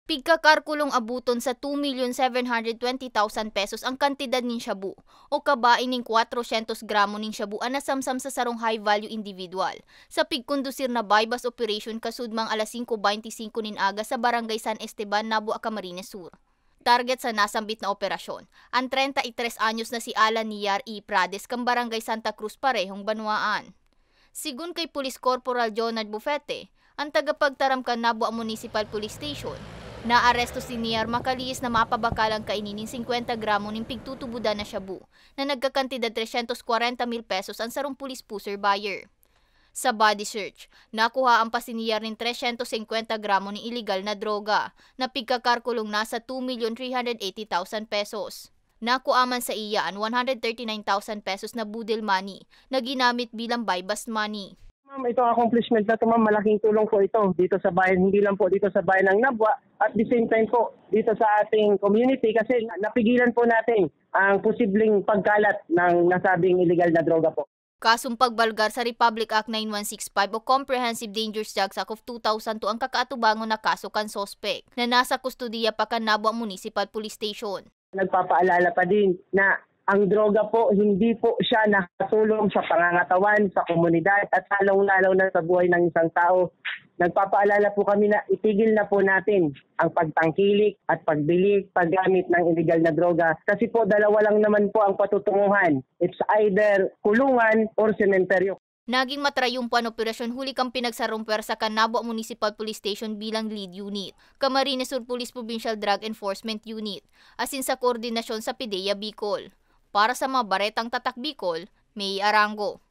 Pigkakarkulong abuton sa 2,720,000 pesos ang kantidad nin shabu o kabain ning 400 gramo ning shabu ang nasamsam sa sarong high-value individual sa pigkondusir na bypass operation kasudmang alas 5:25 nin aga sa Barangay San Esteban, Nabua, Camarines Sur. Target sa nasambit na operasyon, ang 33 anyos na si Alan Niyar E. Prades kang Barangay Santa Cruz, Parehong, Banwaan. Sigun kay Police Corporal Jonard Bufete, ang tagapagtaram kan Nabua Municipal Police Station, naaresto si Niyar makalihis na mapabakalang kainin 50 gramo ng pigtutubudan na shabu na nagkakantidad 340,000 pesos ang sarong police pusher buyer. Sa body search, nakuha ang pa si Niyar ng 350 gramo ng illegal na droga na pigkakarkulong nasa 2,380,000 pesos. Nakuha man sa iya ang 139,000 pesos na budel money na ginamit bilang buy-bust money. Ma'am, itong accomplishment na ito, ma'am, malaking tulong po ito dito sa bayan, hindi lang po dito sa bayan ng Nabua, at the same time po dito sa ating community kasi napigilan po natin ang posibleng pagkalat ng nasabing illegal na droga po. Kasong pagbalgar sa Republic Act 9165 o Comprehensive Dangerous Drugs Act of 2002 ang kakaatubangon na kaso kan sospek na nasa kustudiya pa kan Nabua Municipal Police Station. Nagpapaalala pa din na ang droga po, hindi po siya nakatulong sa pangangatawan, sa komunidad at lalong-lalo na sa buhay ng isang tao. Nagpapaalala po kami na itigil na po natin ang pagtangkilik at pagbili, paggamit ng illegal na droga. Kasi po dalawa lang naman po ang patutunguhan. It's either kulungan or sementeryo. Naging matrayumpuan operasyon huli kang pinagsarong pwersa kan Nabua Municipal Police Station bilang lead unit, Camarines Sur Police Provincial Drug Enforcement Unit, asin sa koordinasyon sa PIDEA Bicol. Para sa mga Baretang Tatak Bicol, May Arango.